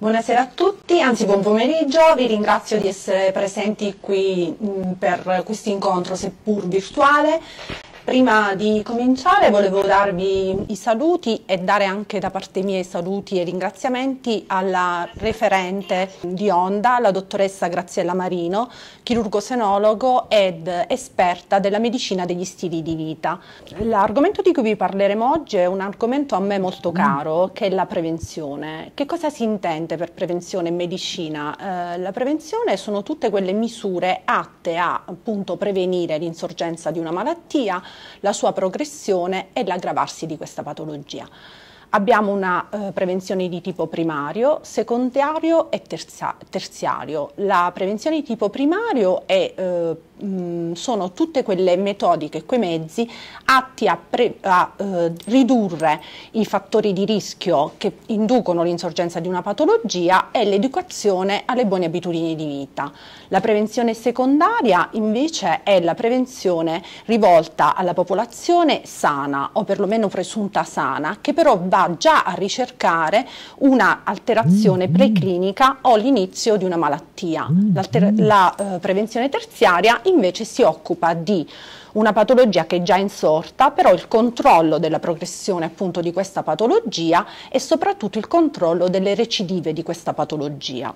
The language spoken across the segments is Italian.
Buonasera a tutti, anzi buon pomeriggio, vi ringrazio di essere presenti qui per questo incontro seppur virtuale. Prima di cominciare volevo darvi i saluti e dare anche da parte mia i saluti e ringraziamenti alla referente di Onda, la dottoressa Graziella Marino, chirurgo senologo ed esperta della medicina degli stili di vita. L'argomento di cui vi parleremo oggi è un argomento a me molto caro, che è la prevenzione. Che cosa si intende per prevenzione in medicina? La prevenzione sono tutte quelle misure atte a appunto prevenire l'insorgenza di una malattia, la sua progressione e l'aggravarsi di questa patologia. Abbiamo una prevenzione di tipo primario, secondario e terziario. La prevenzione di tipo primario sono tutte quelle metodiche, quei mezzi atti a ridurre i fattori di rischio che inducono l'insorgenza di una patologia e l'educazione alle buone abitudini di vita. La prevenzione secondaria invece è la prevenzione rivolta alla popolazione sana o perlomeno presunta sana, che però va già a ricercare una alterazione preclinica o l'inizio di una malattia. La prevenzione terziaria invece si occupa di una patologia che è già insorta, però il controllo della progressione appunto di questa patologia e soprattutto il controllo delle recidive di questa patologia.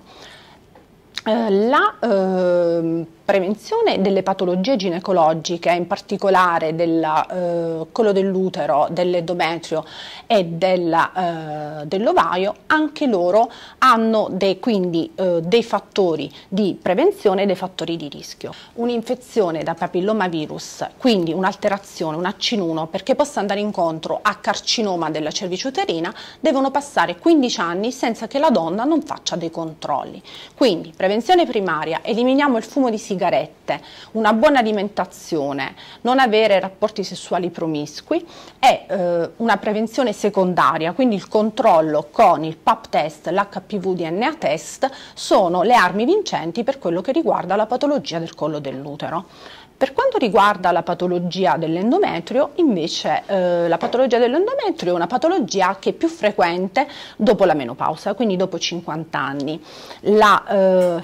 La prevenzione delle patologie ginecologiche, in particolare del collo dell'utero, dell'endometrio e dell'ovaio, anche loro hanno quindi dei fattori di prevenzione e dei fattori di rischio. Un'infezione da papillomavirus, quindi un'alterazione, un AC1, perché possa andare incontro a carcinoma della cervice uterina, devono passare 15 anni senza che la donna non faccia dei controlli. Quindi prevenzione primaria: eliminiamo il fumo di sigarette, una buona alimentazione, non avere rapporti sessuali promiscui, e una prevenzione secondaria, quindi il controllo con il Pap test, l'HPV-DNA test, sono le armi vincenti per quello che riguarda la patologia del collo dell'utero. Per quanto riguarda la patologia dell'endometrio, invece la patologia dell'endometrio è una patologia che è più frequente dopo la menopausa, quindi dopo 50 anni. Il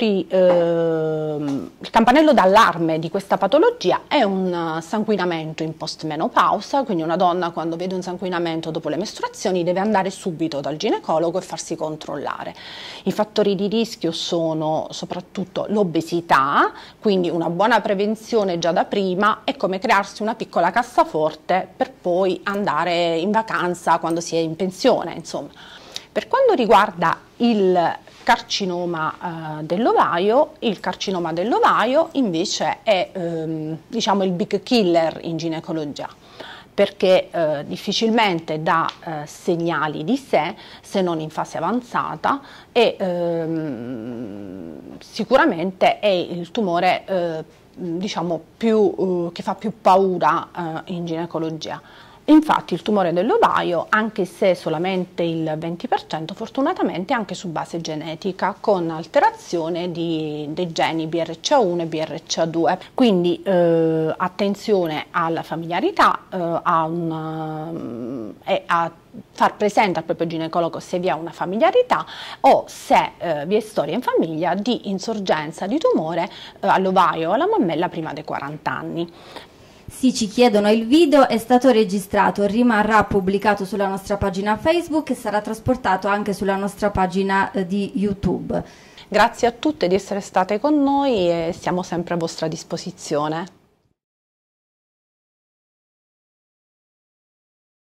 campanello d'allarme di questa patologia è un sanguinamento in postmenopausa, quindi una donna quando vede un sanguinamento dopo le mestruazioni deve andare subito dal ginecologo e farsi controllare. I fattori di rischio sono soprattutto l'obesità, quindi una buona prevenzione già da prima è come crearsi una piccola cassaforte per poi andare in vacanza quando si è in pensione, insomma. Per quanto riguarda il carcinoma dell'ovaio, invece è diciamo il big killer in ginecologia, perché difficilmente dà segnali di sé se non in fase avanzata e sicuramente è il tumore diciamo che fa più paura in ginecologia. Infatti il tumore dell'ovaio, anche se solamente il 20%, fortunatamente è anche su base genetica, con alterazione dei geni BRCA1 e BRCA2. Quindi attenzione alla familiarità e a far presente al proprio ginecologo se vi è una familiarità o se vi è storia in famiglia di insorgenza di tumore all'ovaio o alla mammella prima dei 40 anni. Sì, ci chiedono, il video è stato registrato, rimarrà pubblicato sulla nostra pagina Facebook e sarà trasportato anche sulla nostra pagina di YouTube. Grazie a tutte di essere state con noi e siamo sempre a vostra disposizione.